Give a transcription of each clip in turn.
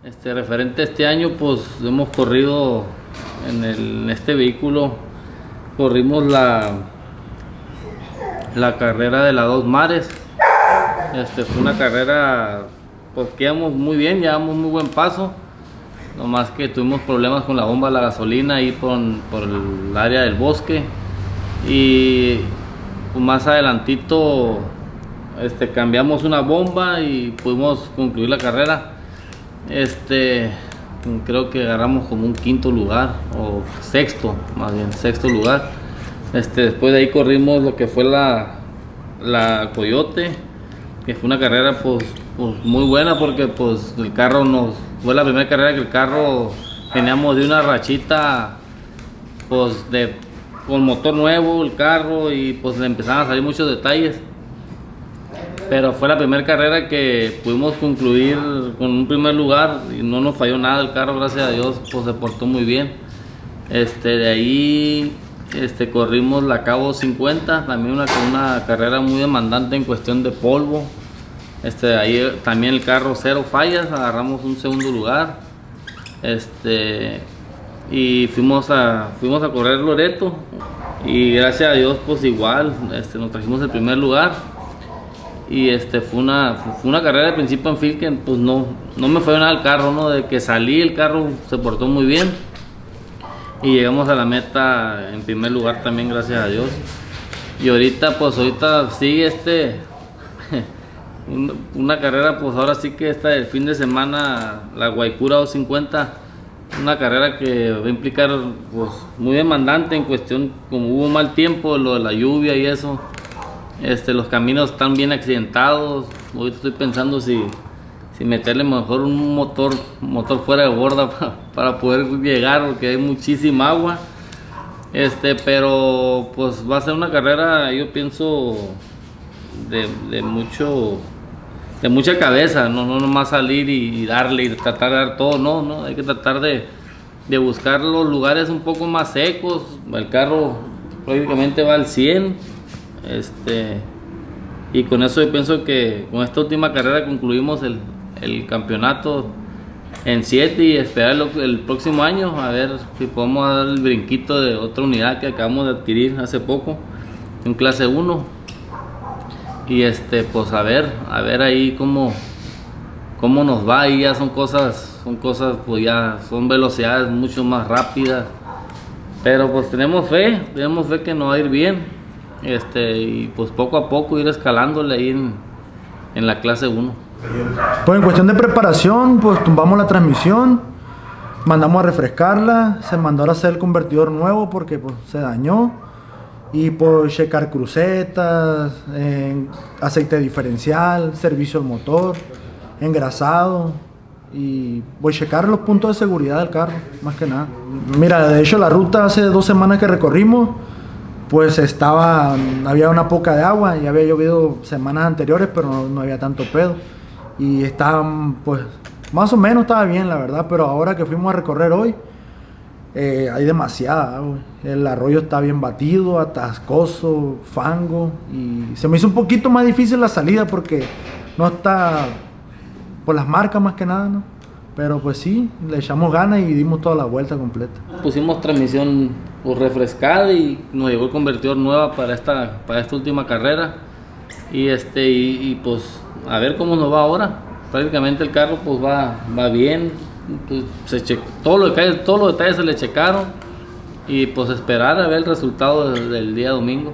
Referente a este año, pues hemos corrido en este vehículo, corrimos la carrera de las Dos Mares. Fue una carrera pues que íbamos muy bien, llevamos muy buen paso, nomás que tuvimos problemas con la bomba de la gasolina ahí por el área del bosque, y pues, más adelantito cambiamos una bomba y pudimos concluir la carrera. Creo que agarramos como un quinto lugar, o sexto, más bien sexto lugar. Después de ahí corrimos lo que fue la Coyote, que fue una carrera pues muy buena, porque pues el carro fue la primera carrera que el carro teníamos de una rachita, pues con motor nuevo el carro, y pues le empezaban a salir muchos detalles. Pero fue la primera carrera que pudimos concluir con un primer lugar y no nos falló nada el carro, gracias a Dios, pues se portó muy bien. De ahí corrimos la Cabo 50, también una carrera muy demandante en cuestión de polvo. Ahí también el carro cero fallas, agarramos un segundo lugar. Y fuimos a correr Loreto, y gracias a Dios pues igual nos trajimos el primer lugar. Y fue una carrera de principio en fin que pues no me falló nada el carro, ¿no? De que salí el carro se portó muy bien y llegamos a la meta en primer lugar también, gracias a Dios. Y ahorita sigue una carrera, pues ahora sí que el fin de semana, la Guaycura 250, una carrera que va a implicar pues muy demandante en cuestión, como hubo mal tiempo, lo de la lluvia y eso. Los caminos están bien accidentados. Hoy estoy pensando si meterle mejor un motor fuera de borda para poder llegar, porque hay muchísima agua. Pero pues va a ser una carrera, yo pienso, de mucha cabeza, no nomás salir y darle y tratar de dar todo, no, hay que tratar de buscar los lugares un poco más secos. El carro prácticamente va al 100. Y con eso yo pienso que con esta última carrera concluimos el campeonato en 7, y esperar el próximo año a ver si podemos dar el brinquito de otra unidad que acabamos de adquirir hace poco, en clase 1. Y pues a ver ahí cómo nos va. Y ya son cosas pues ya son velocidades mucho más rápidas, pero pues tenemos fe que nos va a ir bien. Y pues poco a poco ir escalándole ahí en la clase 1. Pues en cuestión de preparación, pues tumbamos la transmisión, mandamos a refrescarla, se mandó a hacer el convertidor nuevo porque pues se dañó, y pues checar crucetas, aceite diferencial, servicio al motor, engrasado, y voy a checar los puntos de seguridad del carro, más que nada. Mira, de hecho la ruta hace 2 semanas que recorrimos, pues había una poca de agua, ya había llovido semanas anteriores, pero no había tanto pedo, y pues más o menos estaba bien, la verdad. Pero ahora que fuimos a recorrer hoy, hay demasiada agua. El arroyo está bien batido, atascoso, fango, y se me hizo un poquito más difícil la salida porque no está por las marcas, más que nada, ¿no? Pero pues sí, le echamos ganas y dimos toda la vuelta completa. Pusimos transmisión pues refrescada, y nos llegó el convertidor nueva para esta última carrera. Y pues a ver cómo nos va ahora. Prácticamente el carro pues va bien. Pues, todos los detalles se le checaron, y pues esperar a ver el resultado del día domingo.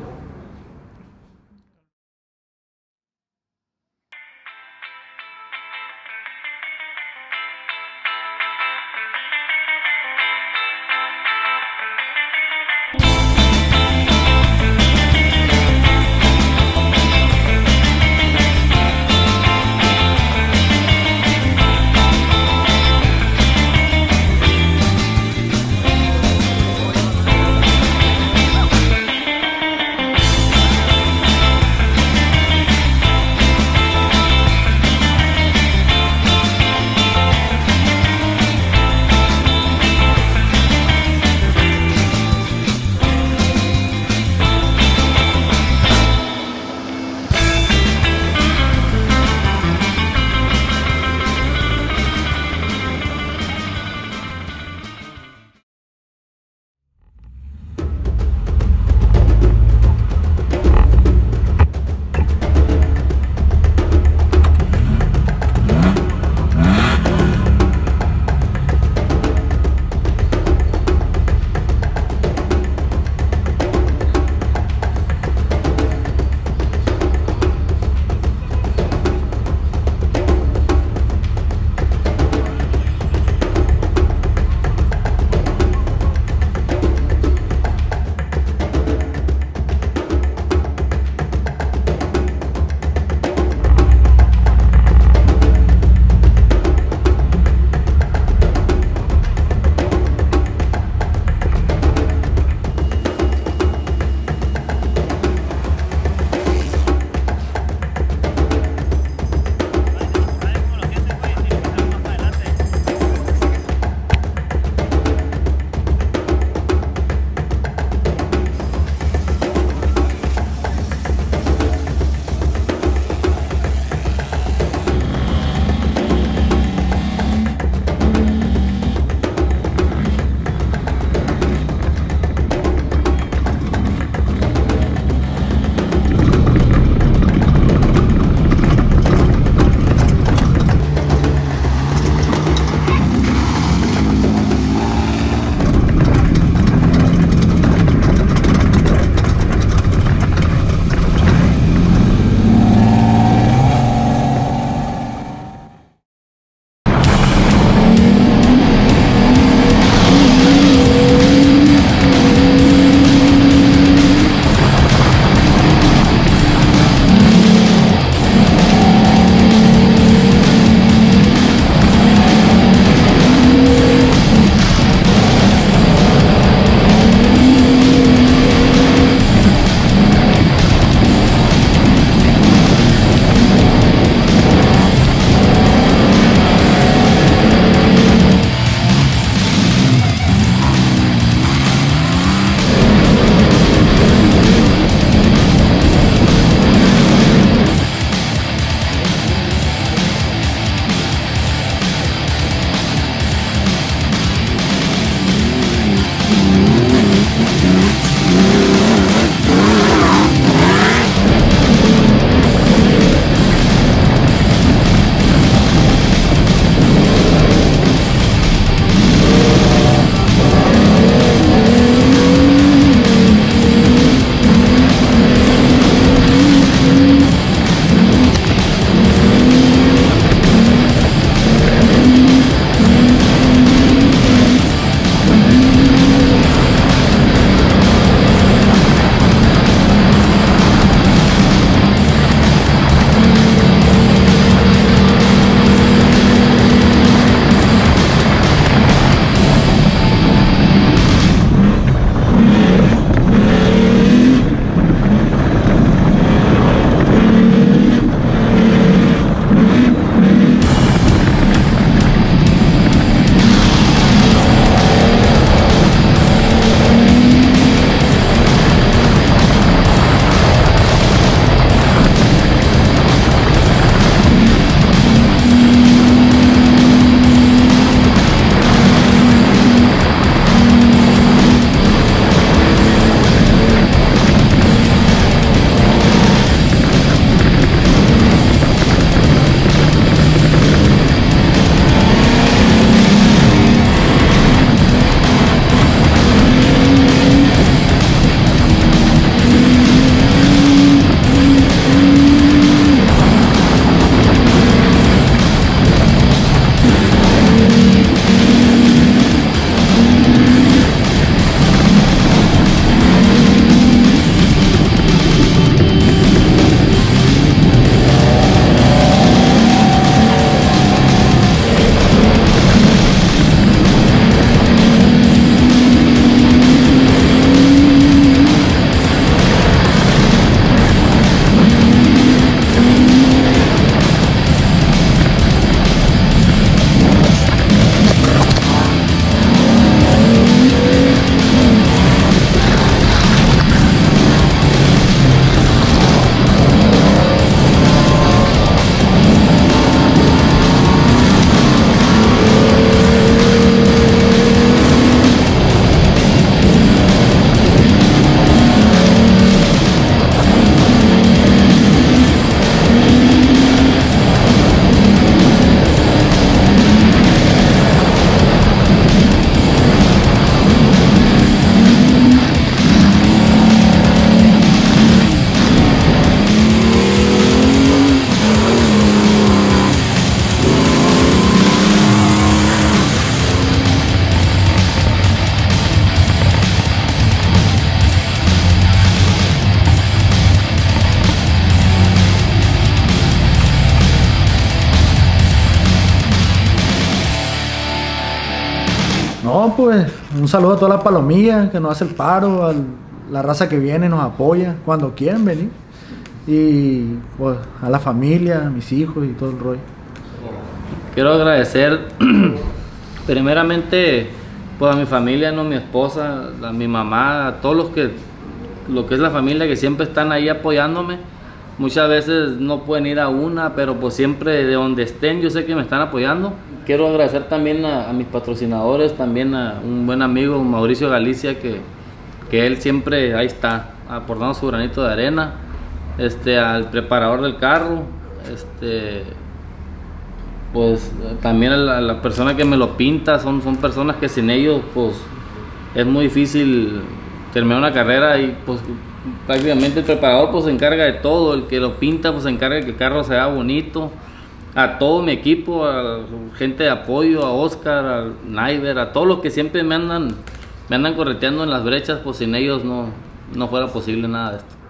No, pues un saludo a toda la palomilla que nos hace el paro, a la raza que viene, nos apoya cuando quieren venir. Y pues a la familia, a mis hijos y todo el rollo. Quiero agradecer primeramente pues a mi familia, no, mi esposa, a mi mamá, a todos lo que es la familia que siempre están ahí apoyándome. Muchas veces no pueden ir a una, pero pues siempre de donde estén yo sé que me están apoyando. Quiero agradecer también a mis patrocinadores, también a un buen amigo, Mauricio Galicia, que él siempre ahí está, aportando su granito de arena. Al preparador del carro, pues también a la persona que me lo pinta, son personas que sin ellos pues es muy difícil terminar una carrera, y pues prácticamente el preparador pues se encarga de todo, el que lo pinta pues se encarga de que el carro se vea bonito. A todo mi equipo, a gente de apoyo, a Oscar, a Naiver, a todos los que siempre me andan correteando en las brechas, pues sin ellos no fuera posible nada de esto.